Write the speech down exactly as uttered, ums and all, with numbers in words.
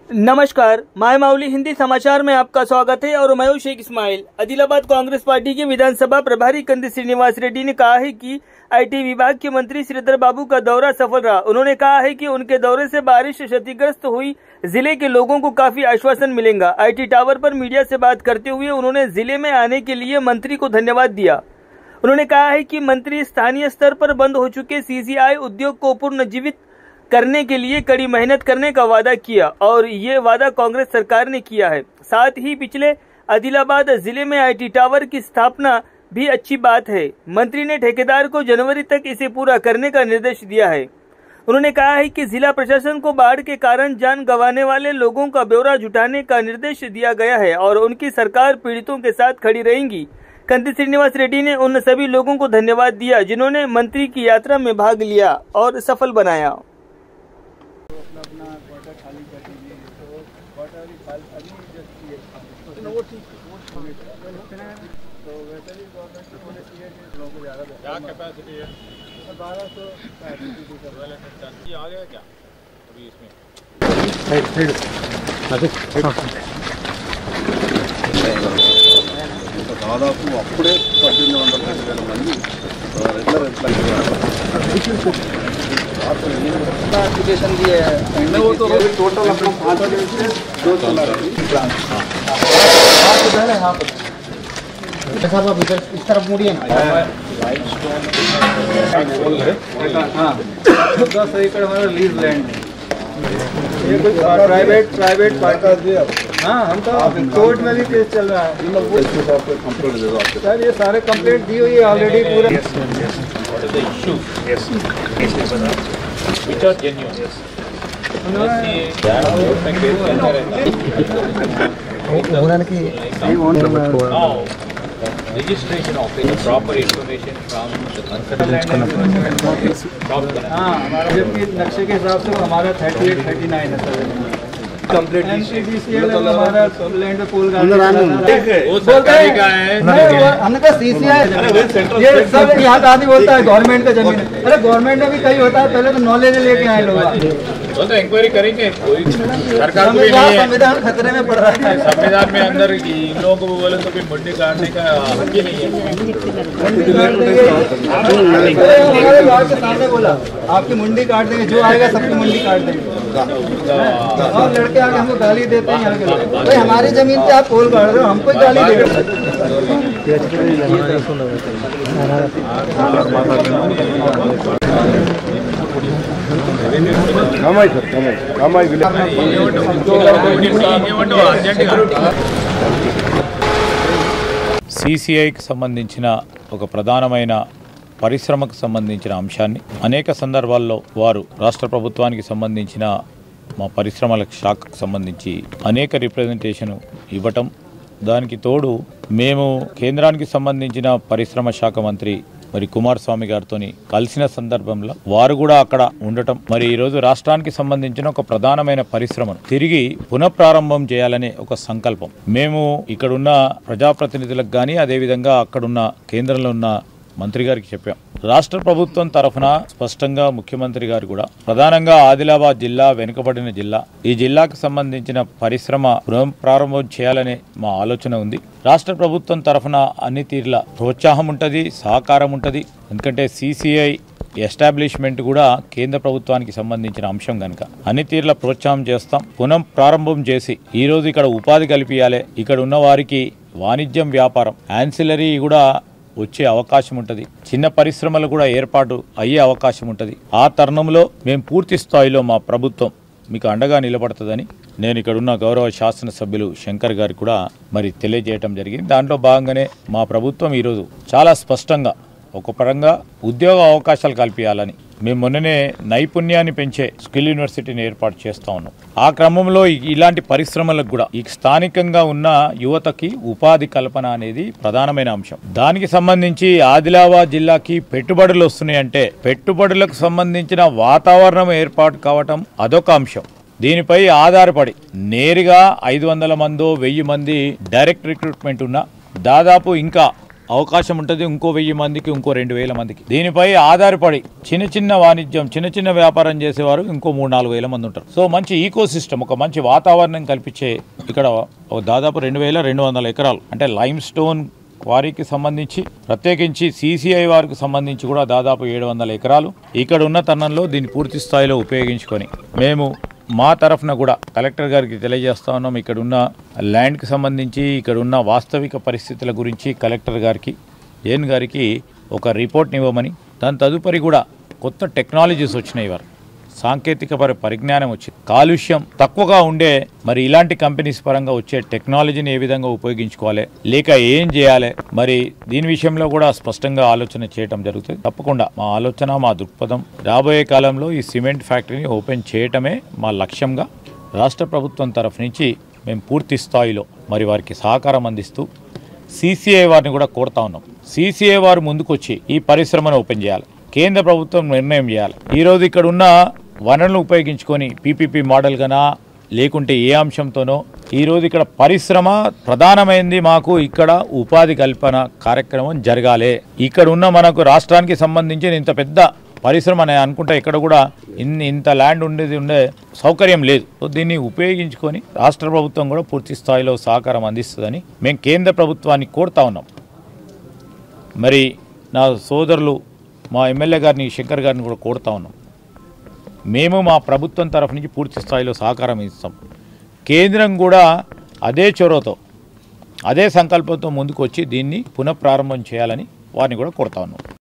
नमस्कार, माय माउली हिंदी समाचार में आपका स्वागत है और मैं हूं शेख इस्माइल। आदिलाबाद कांग्रेस पार्टी के विधानसभा प्रभारी कंदी श्रीनिवास रेड्डी ने कहा है कि आईटी विभाग के मंत्री श्रीधर बाबू का दौरा सफल रहा। उन्होंने कहा है कि उनके दौरे से बारिश क्षतिग्रस्त हुई जिले के लोगों को काफी आश्वासन मिलेगा। आईटी टावर पर मीडिया से बात करते हुए उन्होंने जिले में आने के लिए मंत्री को धन्यवाद दिया। उन्होंने कहा है कि मंत्री स्थानीय स्तर पर बंद हो चुके सीसीआई उद्योग को पुनर्जीवित करने के लिए कड़ी मेहनत करने का वादा किया और ये वादा कांग्रेस सरकार ने किया है। साथ ही पिछले आदिलाबाद जिले में आईटी टावर की स्थापना भी अच्छी बात है। मंत्री ने ठेकेदार को जनवरी तक इसे पूरा करने का निर्देश दिया है। उन्होंने कहा है कि जिला प्रशासन को बाढ़ के कारण जान गंवाने वाले लोगों का ब्यौरा जुटाने का निर्देश दिया गया है और उनकी सरकार पीड़ितों के साथ खड़ी रहेगी। कंदी श्रीनिवास रेड्डी ने उन सभी लोगों को धन्यवाद दिया जिन्होंने मंत्री की यात्रा में भाग लिया और सफल बनाया। अपना क्वार्टर खाली कर दीजिए, तो क्वार्टर भी खाली अभी जस्ट किए तो वो ठीक तो वैसे भी गवर्नमेंट को होना चाहिए कि लोगों को ज़्यादा क्या कैपेसिटी है बारह सौ कैपेसिटी आ गया क्या अभी इसमें దాదాపు అప్పుడే పద్దెనిమిది వందల రెండు వేల మంది రెగ్యులర్ ఎంప్లాయీస్ एप्लीकेशन दिए हैं वो तो टोटल अपना पाँच दो चला यहाँ पर साहब आप इधर इस तरफ मुड़िए हाँ दस एकड़ हमारा लीज लैंड है ये कुछ प्राइवेट प्राइवेट पार्टी हाँ हम तो कोर्ट में भी केस चल रहा है सर। ये सारे कंप्लेंट दी हुई है ऑलरेडी पूरा What is the issue? Yes. Yes. Which are genuine? Yes. Now, registration of it, proper information from the concerned. हाँ, हमारा जबकि नक्शे के हिसाब से हमारा थर्टी एट थर्टी नाइन है सर। कंप्लीट हमारा लैंड पे पोल हमने कहा सीसीआई ये सब यहाँ का आदमी बोलता है गवर्नमेंट का जमीन है। अरे गवर्नमेंट में भी कहीं होता है, पहले तो नॉलेज लेके आए लोग वो तो इंक्वायरी करेंगे। कोई सरकार को भी नहीं है, संविधान खतरे में पड़ रहा है। संविधान में अंदर इन लोगों को बोले तो कोई मुंडी काटने का हक ही नहीं है। हमारे गाँव के सामने बोला आपकी मुंडी काट देंगे, जो आएगा सबकी मुंडी काट देंगे। और लड़के आके हमको गाली देते हैं यहाँ के लोग, भाई हमारी जमीन पे आप पोल काट रहे हो, हमको गाली दे रहे సిసిఐకి సంబంధించిన ఒక ప్రధానమైన పరిశ్రమకు సంబంధించిన అంశాన్ని అనేక సందర్భాల్లో వారు రాష్ట్ర ప్రభుత్వానికి సంబంధించిన మా పరిశ్రమల శాఖకు సంబంధించి అనేక రిప్రజెంటేషన్ ఇవ్వటం, దానికి తోడు మేము కేంద్రానికి సంబంధించిన పరిశ్రమ శాఖ మంత్రి మరి కుమారస్వామి గారితో కలిసిన సందర్భంలో వారు కూడా అక్కడ ఉండటం, మరి ఈరోజు రాష్ట్రానికి సంబంధించిన ఒక ప్రధానమైన పరిశ్రమను తిరిగి పునఃప్రారంభం చేయాలనే ఒక సంకల్పం మేము ఇక్కడున్న ప్రజాప్రతినిధులకు కానీ అదేవిధంగా అక్కడున్న కేంద్రంలో ఉన్న మంత్రి గారికి చెప్పాం. రాష్ట్ర ప్రభుత్వం తరఫున స్పష్టంగా ముఖ్యమంత్రి గారు కూడా ప్రధానంగా ఆదిలాబాద్ జిల్లా వెనుకబడిన జిల్లా, ఈ జిల్లాకు సంబంధించిన పరిశ్రమ పునఃప్రారంభం చేయాలనే మా ఆలోచన ఉంది. రాష్ట్ర ప్రభుత్వం తరఫున అన్ని తీరుల ప్రోత్సాహం ఉంటుంది, సహకారం ఉంటుంది. ఎందుకంటే సిసిఐ ఎస్టాబ్లిష్మెంట్ కూడా కేంద్ర ప్రభుత్వానికి సంబంధించిన అంశం కనుక అన్ని తీరుల ప్రోత్సాహం చేస్తాం. పునః ప్రారంభం చేసి ఈ రోజు ఇక్కడ ఉపాధి కల్పించాలి, ఇక్కడ ఉన్న వారికి వాణిజ్యం వ్యాపారం యాన్సిలరీ కూడా వచ్చే అవకాశం ఉంటుంది, చిన్న పరిశ్రమలు కూడా ఏర్పాటు అయ్యే అవకాశం ఉంటుంది. ఆ తరుణంలో మేము పూర్తి స్థాయిలో మా ప్రభుత్వం మీకు అండగా నిలబడుతుందని నేను ఇక్కడున్న గౌరవ శాసనసభ్యులు శంకర్ గారికి కూడా మరి తెలియజేయటం జరిగింది. దాంట్లో భాగంగానే మా ప్రభుత్వం ఈరోజు చాలా స్పష్టంగా ఒక పరంగా ఉద్యోగ అవకాశాలు కల్పించాలని మేము మొన్ననే నైపుణ్యాన్ని పెంచే స్కిల్ యూనివర్సిటీని ఏర్పాటు చేస్తూ ఉన్నాం. ఆ క్రమంలో ఇలాంటి పరిశ్రమలకు కూడా ఈ స్థానికంగా ఉన్న యువతకి ఉపాధి కల్పన అనేది ప్రధానమైన అంశం. దానికి సంబంధించి ఆదిలాబాద్ జిల్లాకి పెట్టుబడులు వస్తున్నాయంటే పెట్టుబడులకు సంబంధించిన వాతావరణం ఏర్పాటు కావటం అదొక అంశం. దీనిపై ఆధారపడి నేరుగా ఐదు వందల మందో వెయ్యి మంది డైరెక్ట్ రిక్రూట్మెంట్ ఉన్న దాదాపు ఇంకా అవకాశం ఉంటుంది, ఇంకో వెయ్యి మందికి, ఇంకో రెండు వేల మందికి. దీనిపై ఆధారపడి చిన్న చిన్న వాణిజ్యం, చిన్న చిన్న వ్యాపారం చేసేవారు ఇంకో మూడు నాలుగు వేల మంది ఉంటారు. సో మంచి ఈకో సిస్టమ్, ఒక మంచి వాతావరణం కల్పించే ఇక్కడ దాదాపు రెండు వేల రెండు వందల ఎకరాలు అంటే లైమ్ స్టోన్ వారికి సంబంధించి, ప్రత్యేకించి సీసీఐ వారికి సంబంధించి కూడా దాదాపు ఏడు వందల ఎకరాలు ఇక్కడ ఉన్న తరుణంలో దీన్ని పూర్తి స్థాయిలో ఉపయోగించుకొని మేము మా తరఫున కూడా కలెక్టర్ గారికి తెలియజేస్తా ఉన్నాం. ఇక్కడ ఉన్న ల్యాండ్కి సంబంధించి, ఇక్కడ ఉన్న వాస్తవిక పరిస్థితుల గురించి కలెక్టర్ గారికి, జేఎన్ గారికి ఒక రిపోర్ట్ని ఇవ్వమని, దాని తదుపరి కూడా కొత్త టెక్నాలజీస్ వచ్చినాయి, వారు సాంకేతిక పరిజ్ఞానం వచ్చింది, కాలుష్యం తక్కువగా ఉండే మరి ఇలాంటి కంపెనీస్ పరంగా వచ్చే టెక్నాలజీని ఏ విధంగా ఉపయోగించుకోవాలి, లేక ఏం చేయాలి, మరి దీని విషయంలో కూడా స్పష్టంగా ఆలోచన చేయడం జరుగుతుంది. తప్పకుండా మా ఆలోచన, మా దృక్పథం రాబోయే కాలంలో ఈ సిమెంట్ ఫ్యాక్టరీని ఓపెన్ చేయటమే మా లక్ష్యంగా రాష్ట్ర ప్రభుత్వం తరఫు నుంచి మేము పూర్తి స్థాయిలో మరి వారికి సహకారం అందిస్తూ సీసీఐ వారిని కూడా కోరుతా ఉన్నాం. సీసీఐ వారు ముందుకొచ్చి ఈ పరిశ్రమను ఓపెన్ చేయాలి, కేంద్ర ప్రభుత్వం నిర్ణయం చేయాలి. ఈరోజు ఇక్కడ ఉన్న వనరులను ఉపయోగించుకొని పీపీపీ మోడల్ గానా లేకుంటే ఏ అంశంతోనో ఈరోజు ఇక్కడ పరిశ్రమ ప్రధానమైంది, మాకు ఇక్కడ ఉపాధి కల్పన కార్యక్రమం జరగాలి. ఇక్కడ ఉన్న మనకు రాష్ట్రానికి సంబంధించిన ఇంత పెద్ద పరిశ్రమ అని అనుకుంటే ఇక్కడ కూడా ఇన్ని ఇంత ల్యాండ్ ఉండేది ఉండే సౌకర్యం లేదు. సో దీన్ని ఉపయోగించుకొని రాష్ట్ర ప్రభుత్వం కూడా పూర్తి స్థాయిలో సహకారం అందిస్తుందని మేము కేంద్ర ప్రభుత్వాన్ని కోరుతా ఉన్నాం. మరి నా సోదరులు మా ఎమ్మెల్యే గారిని, శంకర్ గారిని కూడా కోరుతా ఉన్నాం. మేము మా ప్రభుత్వం తరఫు నుంచి పూర్తి స్థాయిలో సహకారం ఇస్తాం. కేంద్రం కూడా అదే చొరవతో, అదే సంకల్పంతో ముందుకు వచ్చి దీన్ని పునఃప్రారంభం చేయాలని వారిని కూడా కోరుతా ఉన్నాం.